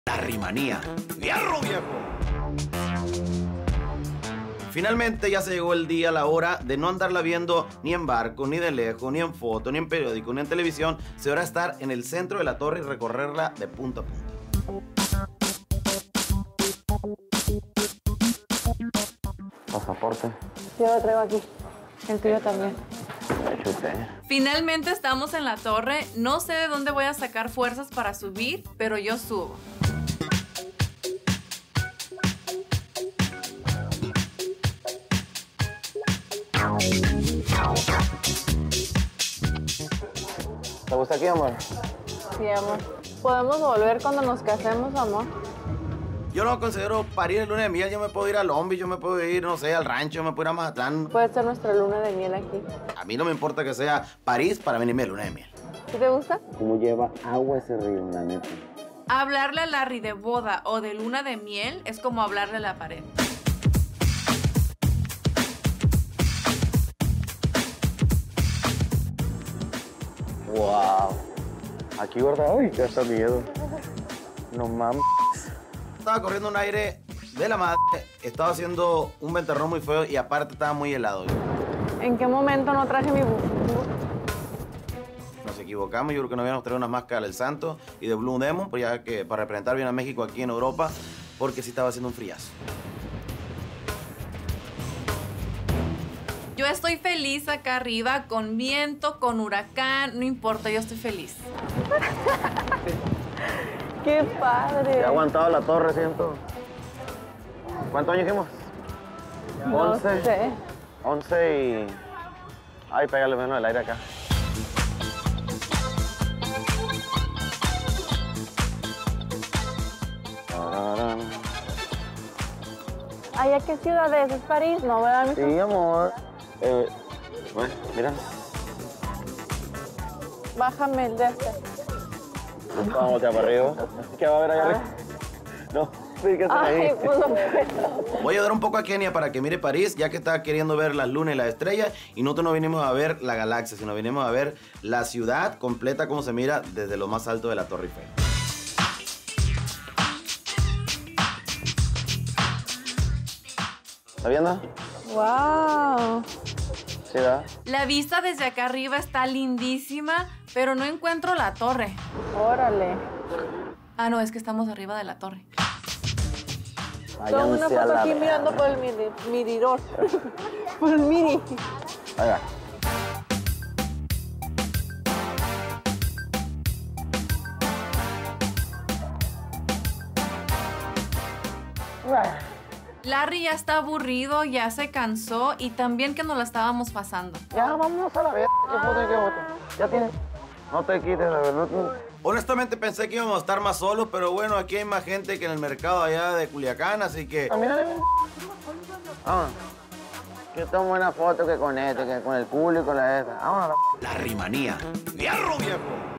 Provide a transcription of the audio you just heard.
La rimanía. ¡Fierro, viejo! Finalmente ya se llegó el día, la hora de no andarla viendo ni en barco, ni de lejos, ni en foto, ni en periódico, ni en televisión. Se hora estar en el centro de la torre y recorrerla de punta a punta. Pasaporte. Yo lo traigo aquí. El tuyo también. Finalmente estamos en la torre. No sé de dónde voy a sacar fuerzas para subir, pero yo subo. ¿Te gusta aquí, amor? Sí, amor. ¿Podemos volver cuando nos casemos, amor? Yo no considero parir el luna de miel. Yo me puedo ir a Lombi, yo me puedo ir, no sé, al rancho, yo me puedo ir a Mazatlán. Puede ser nuestra luna de miel aquí. A mí no me importa que sea París para venirme de luna de miel. ¿Sí te gusta? ¿Cómo lleva agua ese río, la neta? Hablarle a Larry de boda o de luna de miel es como hablarle a la pared. Wow. Aquí, ¿verdad? Uy, ya está miedo. No mames. Estaba corriendo un aire de la madre, estaba haciendo un ventarrón muy feo y aparte estaba muy helado. ¿En qué momento no traje mi Nos equivocamos, yo creo que no habíamos traído unas máscaras del Santo y de Blue Demon, pues ya que para representar bien a México aquí en Europa, porque sí estaba haciendo un friazo. Yo estoy feliz acá arriba, con viento, con huracán, no importa, yo estoy feliz. ¡Qué padre! He aguantado la torre, siento. ¿Cuántos años hicimos? No 11. sé. 11 y... Ay, pégale menos el aire acá. Tararán. ¿Ay, a qué ciudad es? ¿Es París? No, ¿verdad, mijo? Sí, amor. Bueno, mira. Bájame el de este. Vamos a voltear para arriba. ¿Qué va a haber allá arriba? No, fíjate ahí. Ay, pues no puedo. Voy a ayudar un poco a Kenia para que mire París, ya que está queriendo ver las lunas y las estrellas, y nosotros no vinimos a ver la galaxia, sino vinimos a ver la ciudad completa, como se mira desde lo más alto de la Torre Eiffel. ¿Está viendo? ¡Wow! Sí, ¿verdad? La vista desde acá arriba está lindísima, pero no encuentro la torre. Órale. Ah, no, es que estamos arriba de la torre. Tengo una Váyanse a foto la aquí verga. mirando por el mirador. Por el mini. Ahí va. Larry ya está aburrido, ya se cansó y también que nos la estábamos pasando. Ya, vámonos a la verga. ¿Qué foto y qué foto? Ya tienes. No te quites, la verdad. Honestamente pensé que íbamos a estar más solos, pero bueno, aquí hay más gente que en el mercado allá de Culiacán, así que... Mira, vámonos. Yo tomo buena foto que con este, que con el culo y con la esta. Vámonos. La rimanía. ¡Fierro, viejo!